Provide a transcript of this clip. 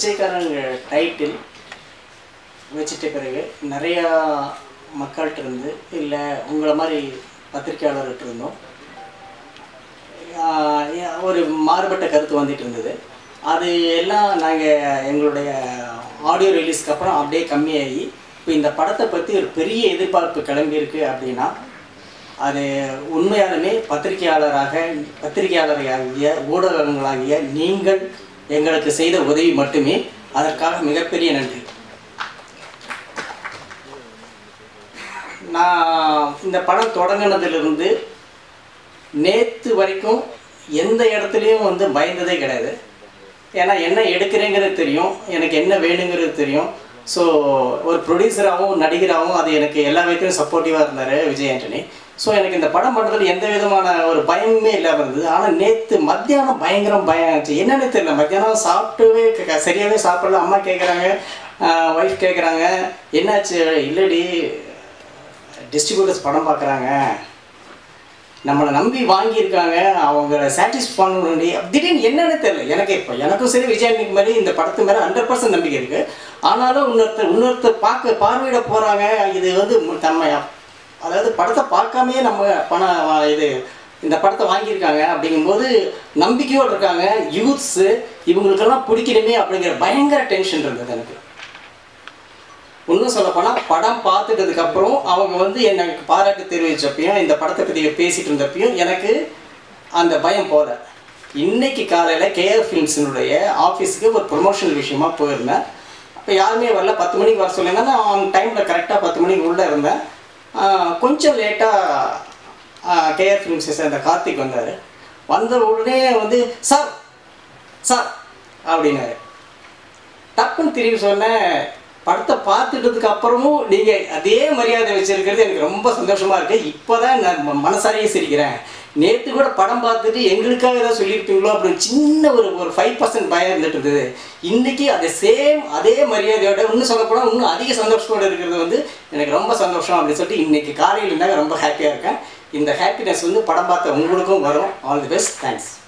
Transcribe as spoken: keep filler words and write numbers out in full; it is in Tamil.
பிச்சைக்காரன் டைட்டில் வச்சிட்ட பிறகு நிறைய மக்கள்கிட்ட இருந்து இல்லை உங்களை மாதிரி பத்திரிக்கையாளர்கிட்ட இருந்தோம் ஒரு மாறுபட்ட கருத்து வந்துட்டு இருந்தது. அது எல்லாம் நாங்கள் எங்களுடைய ஆடியோ ரிலீஸ்க்கு அப்புறம் அப்படியே கம்மியாகி இப்போ இந்த படத்தை பற்றி ஒரு பெரிய எதிர்பார்ப்பு கிளம்பியிருக்கு அப்படின்னா அது உண்மையாலுமே பத்திரிகையாளராக பத்திரிகையாளராகிய ஊடகங்களாகிய நீங்கள் எங்களுக்கு செய்த உதவி மட்டுமே. அதற்காக மிகப்பெரிய நன்றி. நான் இந்த படம் தொடங்கினதிலிருந்து நேற்று வரைக்கும் எந்த இடத்துலையும் வந்து பயந்ததே கிடையாது. ஏன்னா என்ன எடுக்கிறேங்கிறது தெரியும், எனக்கு என்ன வேணுங்கிறது தெரியும். ஸோ ஒரு ப்ரொடியூசராகவும் நடிகராகவும் அது எனக்கு எல்லா விதத்திலும் சப்போர்ட்டிவாக இருந்தார் விஜய் ஆண்டனி. ஸோ எனக்கு இந்த படம் பண்ணுறதுல எந்த விதமான ஒரு பயமுமே இல்லாமல் இருந்தது. ஆனால் நேற்று மத்தியானம் பயங்கரம் பயம் ஆச்சு. என்னென்னு தெரியல, மத்தியானம் சாப்பிட்டுவே சரியாகவே சாப்பிடல. அம்மா கேட்குறாங்க, ஒய்ஃப் கேட்குறாங்க, என்னாச்சு? இல்லடி டிஸ்ட்ரிபியூட்டர்ஸ் படம் பார்க்குறாங்க, நம்மளை நம்பி வாங்கியிருக்காங்க, அவங்கள சாட்டிஸ்ஃபை பண்ணணும். திடீர்னு என்னென்னு தெரியல எனக்கு. இப்போ எனக்கும் சரி விஜயானிக்கு மாதிரி இந்த படத்து மேலே ஹண்ட்ரட் பர்சன்ட் நம்பிக்கை இருக்குது. ஆனாலும் இன்னொருத்தர் இன்னொருத்தர் பார்க்க பார்வையிட போகிறாங்க. இது வந்து நம்ம அதாவது படத்தை பார்க்காமே நம்ம பணம் இது இந்த படத்தை வாங்கியிருக்காங்க அப்படிங்கும்போது நம்பிக்கையோடு இருக்காங்க. யூத்ஸு இவங்களுக்கெல்லாம் பிடிக்கணுமே அப்படிங்கிற பயங்கர டென்ஷன் இருந்தது எனக்கு. இன்னும் சொல்லப்போனால் படம் பார்த்துட்டதுக்கப்புறம் அவங்க வந்து எனக்கு பாராட்டு தெரிவித்தப்பையும் இந்த படத்தை பற்றி பேசிகிட்டு இருந்தப்பையும் எனக்கு அந்த பயம் போகல. இன்றைக்கி காலையில் கேஆர் ஃபிலிம்ஸினுடைய ஆஃபீஸுக்கு ஒரு ப்ரொமோஷனல் விஷயமா போயிருந்தேன். அப்போ யாருமே வரல. பத்து மணிக்கு வர சொல்லியிருந்தேன். நான் ஆன் டைமில் கரெக்டாக பத்து மணிக்கு உள்ளே இருந்தேன். கொஞ்சம் லேட்டாக கேஆர் ஃபிலிம்ஸை சேர்ந்த கார்த்திக் வந்தார். வந்த உடனே வந்து சார் சார் அப்படின்னாரு. டப்புன்னு திரும்பி சொன்னேன், படத்தை பார்த்துட்டதுக்கு அப்புறமும் நீங்கள் அதே மரியாதை வச்சுருக்கிறது எனக்கு ரொம்ப சந்தோஷமாக இருக்குது. இப்போ தான் நான் மனசாரியே சிரிக்கிறேன். நேற்று கூட படம் பார்த்துட்டு எங்களுக்காக ஏதாவது சொல்லியிருப்பீங்களோ அப்படின்னு சின்ன ஒரு ஒரு ஃபைவ் பர்சன்ட் பயம் இருந்துட்டு இருந்தது. இன்றைக்கி அதே சேம் அதே மரியாதையோட இன்னும் சொல்லப்போனால் இன்னும் அதிக சந்தோஷத்தோடு இருக்கிறது வந்து எனக்கு ரொம்ப சந்தோஷம் அப்படின்னு சொல்லிட்டு இன்றைக்கி காலையில் இருந்தாங்க ரொம்ப ஹாப்பியாக இருக்கேன். இந்த ஹாப்பினஸ் வந்து படம் பார்த்த உங்களுக்கும் வரும். All the best. தேங்க்ஸ்.